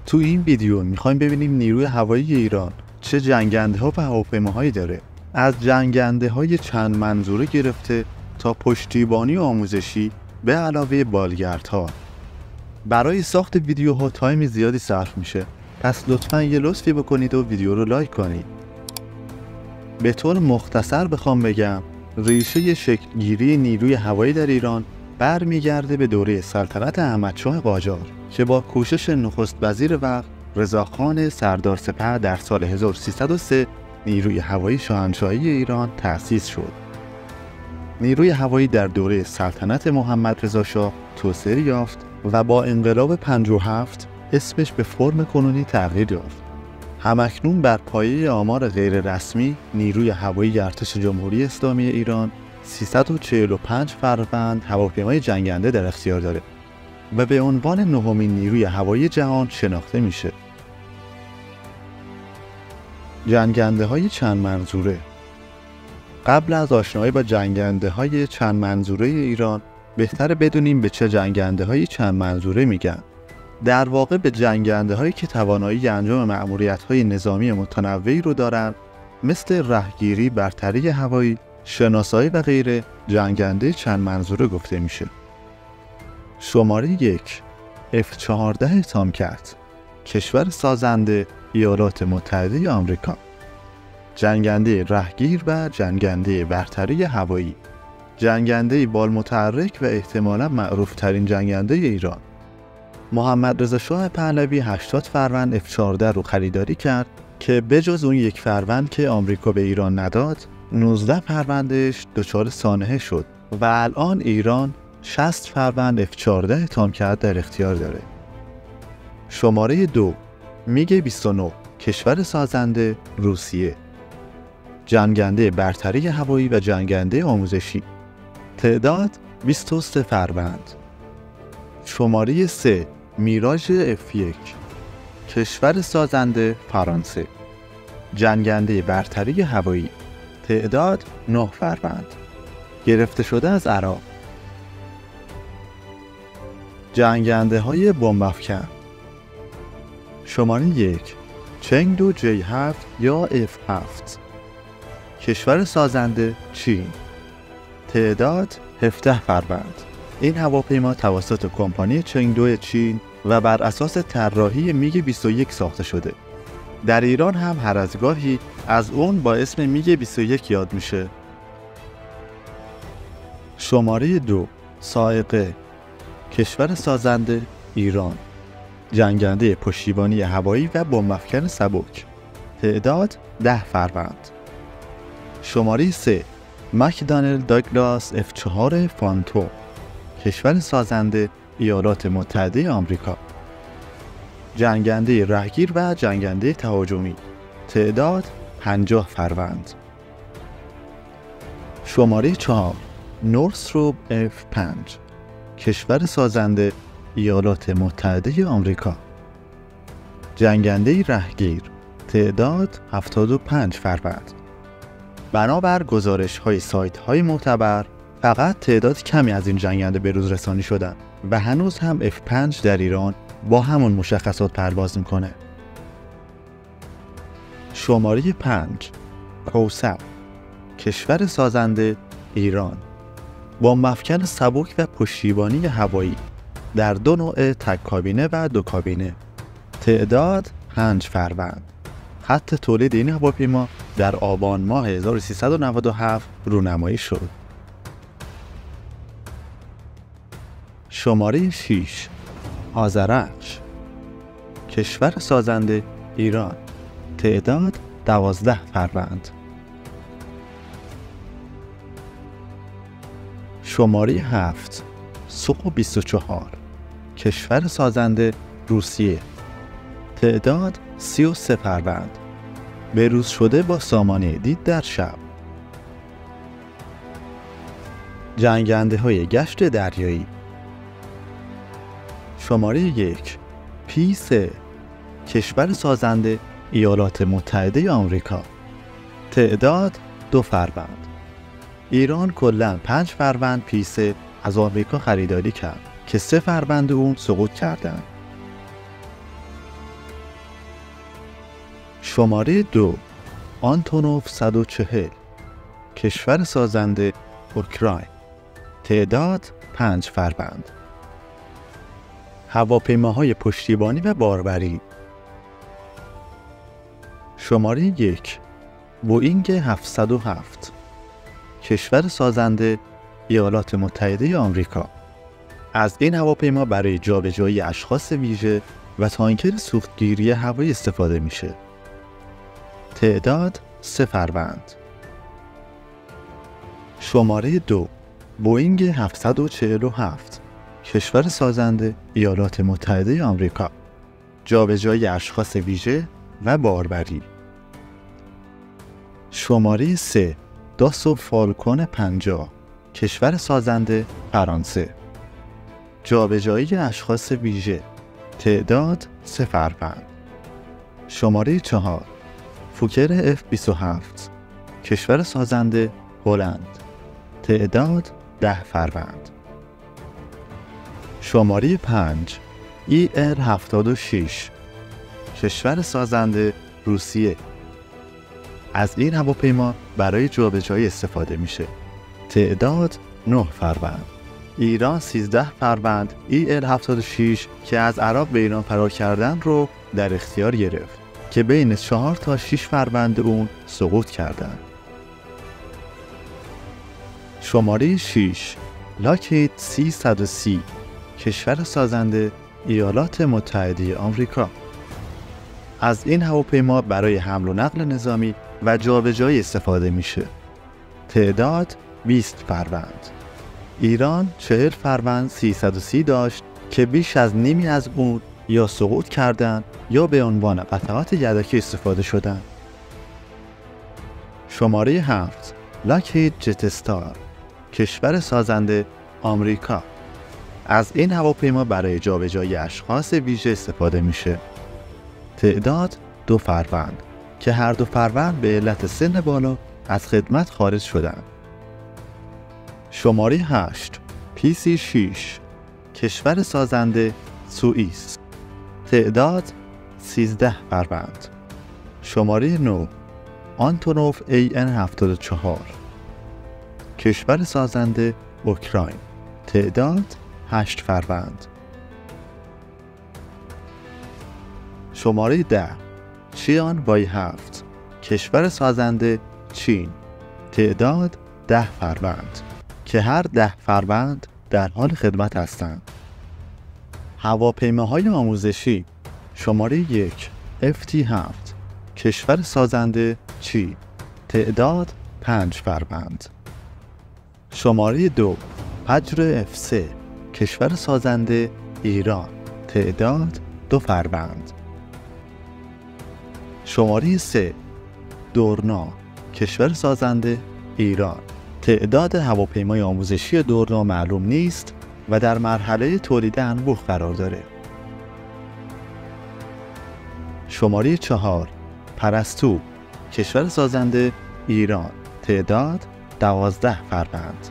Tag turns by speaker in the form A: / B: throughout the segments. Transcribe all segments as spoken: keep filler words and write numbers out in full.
A: تو این ویدیو میخوایم ببینیم نیروی هوایی ایران چه جنگنده ها و هواپیماهایی داره. از جنگنده های چند منظوره گرفته تا پشتیبانی و آموزشی به علاوه بالگردها. برای ساخت ویدیوها تایم زیادی صرف میشه، پس لطفاً یه لطفی بکنید و ویدیو رو لایک کنید. به طور مختصر بخوام بگم، ریشه شکلگیری نیروی هوایی در ایران برمیگرده به دوره سلطنت احمدشاه قاجار که با کوشش نخست وزیر وقت رضاخان سردارسپه در سال هزار و سیصد و سه نیروی هوایی شاهنشاهی ایران تأسیس شد. نیروی هوایی در دوره سلطنت محمد رضا شاه توسعه یافت و با انقلاب پنجاه و هفت اسمش به فرم کنونی تغییر یافت. همکنون بر پایه آمار غیر رسمی نیروی هوایی ارتش جمهوری اسلامی ایران سیصد و چهل و پنج فروند هواپیمای جنگنده در اختیار داره و به عنوان نهمین نیروی هوایی جهان شناخته میشه. جنگنده های چند منظوره. قبل از آشنایی با جنگنده های چند منظوره ایران بهتره بدونیم به چه جنگنده های چند منظوره میگن. در واقع به جنگنده هایی که توانایی انجام مأموریت های نظامی متنوعی رو دارن، مثل رهگیری، برتری هوایی، شناسایی و غیره جنگنده چند منظوره گفته میشه. شماره یک اف چهارده تامکت، کشور سازنده ایالات متحده آمریکا. جنگنده رهگیر و جنگنده برتری هوایی، جنگنده بال متحرک و احتمالاً معروف ترین جنگنده ایران. محمد رضا شاه پهلوی هشتاد فروند اف چهارده رو خریداری کرد که بجز اون یک فروند که آمریکا به ایران نداد، نوزده فروندش دچار سانحه شد و الان ایران شصت فروند اف چهارده تامکت در اختیار داره. شماره دو میگ بیست و نه، کشور سازنده روسیه. جنگنده برتری هوایی و جنگنده آموزشی، تعداد بیست و سه فروند. شماره سه میراژ اف یک، کشور سازنده فرانسه. جنگنده برتری هوایی، تعداد نه فروند. گرفته شده از عراق. جنگنده های بمب افکن. شماره یک چنگدو جی هفت یا اف هفت، کشور سازنده چین. تعداد هفده فروند. این هواپیما توسط کمپانی چنگدو چین و بر اساس طراحی میگ بیست و یک ساخته شده. در ایران هم هر از گاهی از اون با اسم میگ بیست و یک یاد میشه. شماره دو صاعقه، کشور سازنده ایران. جنگنده پشتیبانی هوایی و بمب افکن سبک. تعداد ده فروند. شماره سه مکدانل داگلاس اف چهار فانتوم، کشور سازنده ایالات متحده آمریکا. جنگنده رهگیر و جنگنده تهاجمی، تعداد پنجاه فروند. شماره چهار نورثروپ اف پنج، کشور سازنده ایالات متحده آمریکا. جنگنده رهگیر، تعداد هفتاد و پنج فروند. بنابر گزارش های سایت های معتبر، فقط تعداد کمی از این جنگنده به روز رسانی شدن و هنوز هم اف پنج در ایران با همون مشخصات پرواز میکنه. شماره پنج کوثر، کشور سازنده ایران. بمب افکن سبک و پشتیبانی هوایی در دو نوع تک کابینه و دو کابینه. تعداد پنج فروند. خط تولید این هواپیما در آبان ماه هزار و سیصد و نود و هفت رونمایی شد. شماره شش آذرخش، کشور سازنده ایران. تعداد دوازده فروند. شماره هفت سوخو بیست و چهار، کشور سازنده روسیه. تعداد سی و سه فروند. بروز شده با سامانه دید در شب. جنگنده های گشت دریایی. شماره یک پی سه، کشور سازنده ایالات متحده آمریکا. تعداد دو فروند. ایران کلاً پنج فروند پی سه از آمریکا خریداری کرد که سه فروند اون سقوط کردند. شماره دو آنتونوف صد و چهل، کشور سازنده اوکراین، تعداد پنج فروند. هواپیماهای پشتیبانی و باربری. شماره یک بوئینگ هفتصد و هفت، کشور سازنده ایالات متحده آمریکا. از این هواپیما برای جابجایی اشخاص ویژه و تانکر سوختگیری هوایی استفاده میشه. تعداد سه فروند. شماره دو بوئینگ هفتصد و چهل و هفت، کشور سازنده ایالات متحده آمریکا. جابجایی اشخاص ویژه و باربری. شماره سه داسو فالکون پنجاه، کشور سازنده فرانسه. جابجایی اشخاص ویژه. تعداد سه فروند. شماره چهار فوکر اف بیست و هفت، کشور سازنده هلند. تعداد ده فروند. شماره پنج ای ار هفتاد و شش، کشور سازنده روسیه. از این هواپیما برای جابجایی استفاده میشه. تعداد نه فروند. ایران سیزده فروند ای ال هفتاد و شش که از عراق به ایران فرار کردن رو در اختیار گرفت که بین چهار تا شش فروند اون سقوط کردن. شماره شش لاکهید سیصد و سی، کشور سازنده ایالات متحده آمریکا. از این هواپیما برای حمل و نقل نظامی و جابجایی استفاده میشه. تعداد بیست فروند. ایران چهل فروند سیصد و سی داشت که بیش از نیمی از اون یا سقوط کردند یا به عنوان قطعات یدکی استفاده شدند. شماره هفت لاکهید جتستار، کشور سازنده آمریکا. از این هواپیما برای جابجایی اشخاص ویژه استفاده میشه. تعداد دو فروند که هر دو فروند به علت سن بالا از خدمت خارج شدند. شماره هشت پی سی شش، کشور سازنده سوئیس. تعداد سیزده فروند. شماره نه آنتونوف ای ان هفتاد و چهار، کشور سازنده اوکراین. تعداد هشت فروند. شماره ده چیان وای هفت، کشور سازنده چین. تعداد ده فروند که هر ده فروند در حال خدمت هستند. هواپیماهای آموزشی. شماره یک اف تی هفت، کشور سازنده چین. تعداد پنج فروند. شماره دو هجر اف سه، کشور سازنده ایران. تعداد دو فروند. شماره سه دورنا، کشور سازنده ایران. تعداد هواپیمای آموزشی دورنا معلوم نیست و در مرحله تولید انبوه قرار داره. شماره چهار پرستو، کشور سازنده ایران. تعداد دوازده فروند.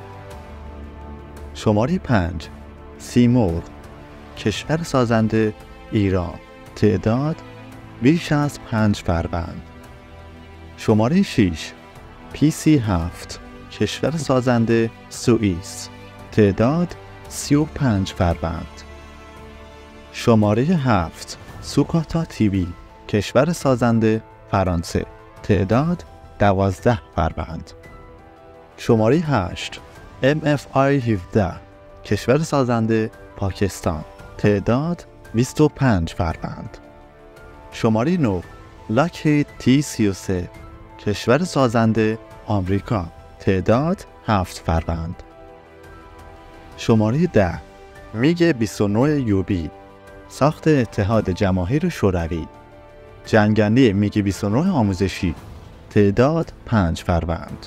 A: شماره پنج سیمور، کشور سازنده ایران. تعداد بیش از پنج فروند. شماره شش پی سی هفت، کشور سازنده سوئیس. تعداد سی و پنج فروند. شماره هفت سوکاتا تیوی، کشور سازنده فرانسه. تعداد دوازده فروند. شماره هشت ام اف آی هفده، کشور سازنده پاکستان. تعداد بیست و پنج فروند. شماره نه لاکهید تی سی و سه، کشور سازنده آمریکا. تعداد هفت فروند. شماره ده میگ بیست و نه یو بی، ساخت اتحاد جماهیر شوروی. جنگنده میگ بیست و نه آموزشی. تعداد پنج فروند.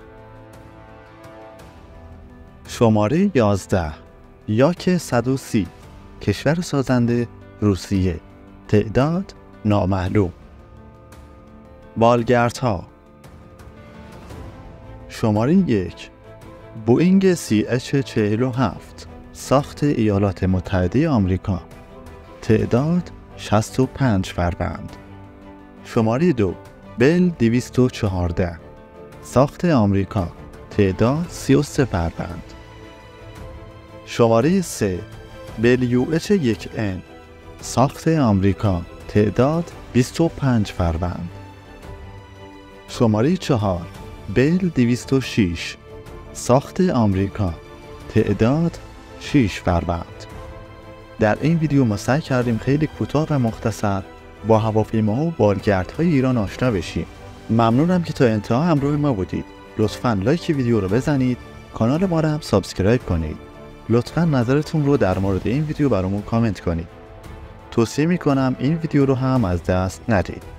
A: شماره یازده یاک صد و سی، کشور سازنده روسیه. تعداد نامعلوم. بالگردها. شماره یک بوئینگ سی اچ چهل و هفت، ساخت ایالات متحده آمریکا. تعداد شصت و پنج فروند. شماره دو بل دویست و چهارده ساخت آمریکا، تعداد سی و سه فروند. شماره سه بل یو اچ یک ان ساخت آمریکا، تعداد بیست و پنج فروند. شماره چهار بل دویست و شش ساخت آمریکا، تعداد شش فروند. در این ویدیو ما سعی کردیم خیلی کوتاه و مختصر با هواپیماها و بالگردهای ایران آشنا بشیم. ممنونم که تا انتها همراه ما بودید. لطفاً لایک ویدیو رو بزنید، کانال ما رو هم سابسکرایب کنید. لطفاً نظرتون رو در مورد این ویدیو برامون کامنت کنید. توصیه میکنم این ویدیو رو هم از دست ندید.